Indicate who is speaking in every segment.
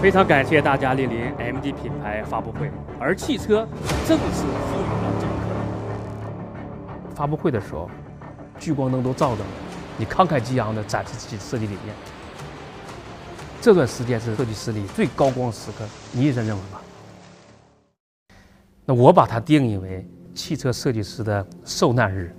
Speaker 1: 非常感谢大家莅临 MG 品牌发布会，而汽车正式赋予了这个。发布会的时候，聚光灯都照着你，慷慨激昂地展示自己的设计理念。这段时间是设计师里最高光时刻，你也这认为吗？那我把它定义为汽车设计师的受难日。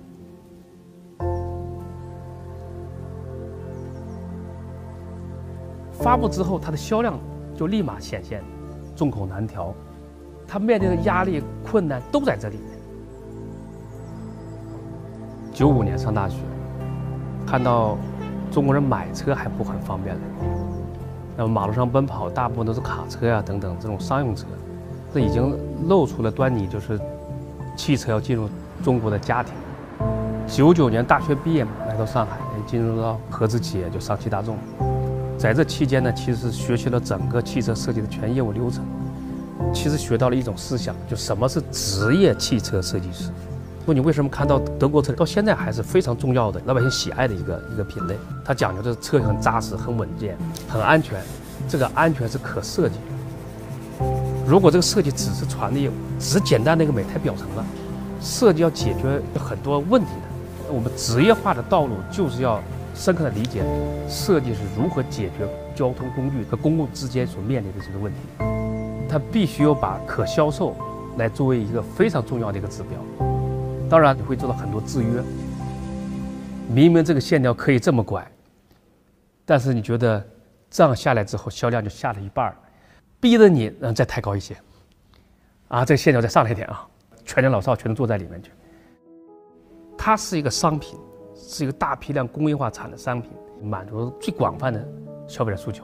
Speaker 1: 发布之后，它的销量就立马显现，众口难调。他面对的压力、困难都在这里面。95年上大学，看到中国人买车还不很方便了，那么马路上奔跑大部分都是卡车呀等等这种商用车，这已经露出了端倪，就是汽车要进入中国的家庭。99年大学毕业来到上海，进入到合资企业，就上汽大众。在这期间呢，其实是学习了整个汽车设计的全业务流程，其实学到了一种思想，就什么是职业汽车设计师。说你为什么看到德国车到现在还是非常重要的老百姓喜爱的一个品类？它讲究的车很扎实、很稳健、很安全，这个安全是可设计的。如果这个设计只是传递，只是简单的一个美态表层了，设计要解决很多问题的。我们职业化的道路就是要深刻的理解设计是如何解决交通工具和公共之间所面临的这个问题。它必须要把可销售来作为一个非常重要的一个指标。当然，你会做到很多制约。明明这个线条可以这么拐，但是你觉得这样下来之后销量就下了一半，逼着你再抬高一些，啊，这个线条再上来一点啊，全年老少全都坐在里面去。它是一个商品。是一个大批量工业化产的商品，满足最广泛的消费者诉求。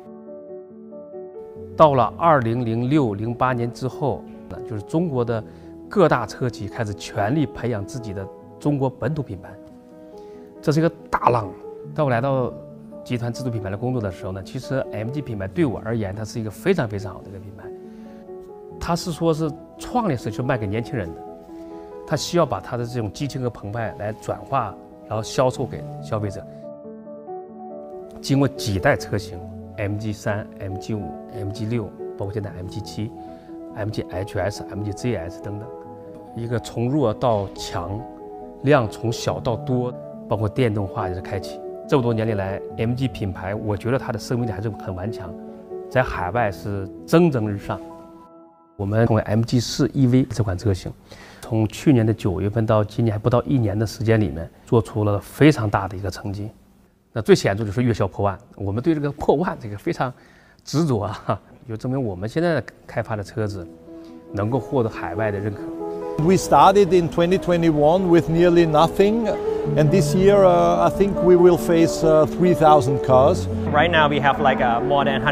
Speaker 1: 到了2006、08年之后，就是中国的各大车企开始全力培养自己的中国本土品牌，这是一个大浪。当我来到集团自主品牌的工作的时候呢，其实 MG 品牌对我而言，它是一个非常非常好的一个品牌。它是说是创立时就卖给年轻人的，它需要把它的这种激情和澎湃来转化。然后销售给消费者。经过几代车型 ，MG3、MG5、MG6，包括现在 MG7、MGHS、MGZS 等等，一个从弱到强，量从小到多，包括电动化也是开启。这么多年里来 ，MG 品牌，我觉得它的生命力还是很顽强，在海外是蒸蒸日上。我们成为 MG4 EV 这款车型。从去年的9月份到今年还不到1年的时间里面，做出了非常大的一个成绩。那最显著就是月销破万，我们对这个破万这个非常执着啊，就证明我们现在开发的车子能够获得海外的认可。
Speaker 2: We started in 2021 with nearly nothing, and this year I think we will face 3,000 cars.
Speaker 3: Right now we have like more than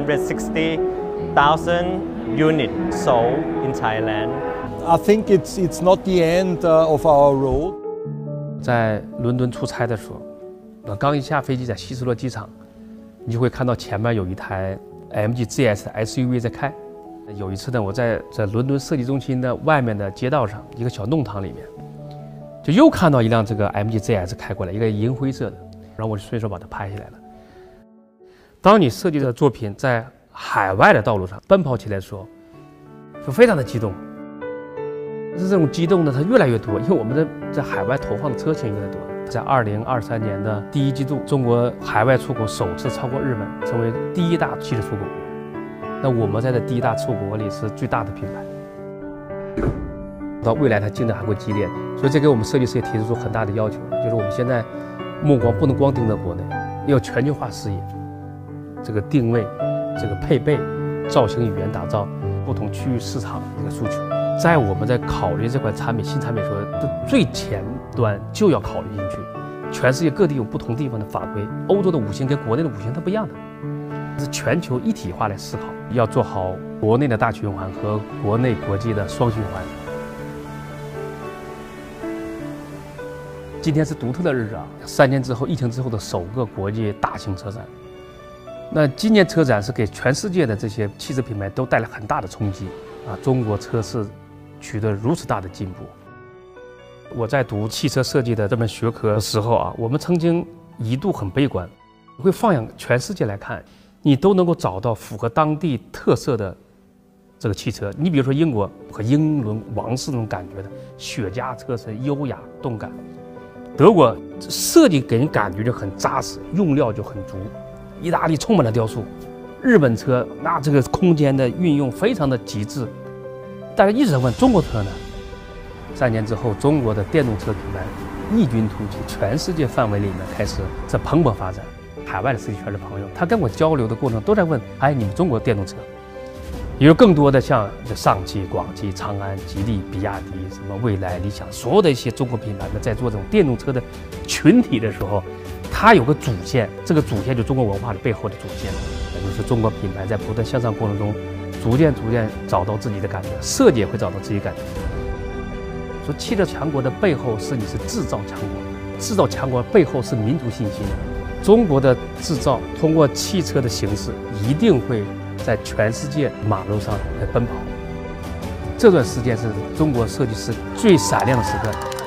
Speaker 3: 160,000 units sold in Thailand.
Speaker 2: I think it's not the end of our road.
Speaker 1: 在伦敦出差的时候，刚一下飞机，在希斯罗机场，你就会看到前面有一台 MGZS 的 SUV 在开。有一次呢，我在伦敦设计中心的外面的街道上，一个小弄堂里面，就又看到一辆这个 MGZS 开过来，一个银灰色的，然后我就随手把它拍下来了。当你设计的作品在海外的道路上奔跑起来的时候，就非常的激动。是这种激动呢，它越来越多，因为我们在海外投放的车型越来越多。在2023年的第1季度，中国海外出口首次超过日本，成为第1大汽车出口国。那我们在这第1大出口国里是最大的品牌。到未来它竞争还会激烈，所以这给我们设计师也提出很大的要求，就是我们现在目光不能光盯着国内，要全球化视野，这个定位、这个配备、造型语言打造不同区域市场的一个诉求。在我们在考虑这款产品新产品的时候，最前端就要考虑进去。全世界各地有不同地方的法规，欧洲的5星跟国内的5星它不一样的，是全球一体化来思考，要做好国内的大循环和国内国际的双循环。今天是独特的日子啊！3年之后，疫情之后的首个国际大型车展。那今年车展是给全世界的这些汽车品牌都带来很大的冲击啊！中国车市取得如此大的进步。我在读汽车设计的这门学科的时候啊，我们曾经一度很悲观，会放眼全世界来看， 你都能够找到符合当地特色的这个汽车。你比如说英国和英伦王室那种感觉的雪茄车身，优雅动感；德国设计给人感觉就很扎实，用料就很足；意大利充满了雕塑；日本车那这个空间的运用非常的极致。大家一直在问中国车呢？3年之后，中国的电动车品牌异军突起，全世界范围里面开始在蓬勃发展。海外的设计圈的朋友，他跟我交流的过程都在问：哎，你们中国电动车？也有更多的像上汽、广汽、长安、吉利、比亚迪、什么蔚来、理想，所有的一些中国品牌们在做这种电动车的群体的时候，它有个主线，这个主线就是中国文化的背后的主线，也就是中国品牌在不断向上过程中，逐渐找到自己的感觉，设计也会找到自己感觉。说汽车强国的背后是你是制造强国，制造强国背后是民族信心。中国的制造通过汽车的形式，一定会在全世界马路上来奔跑。这段时间是中国设计师最闪亮的时刻。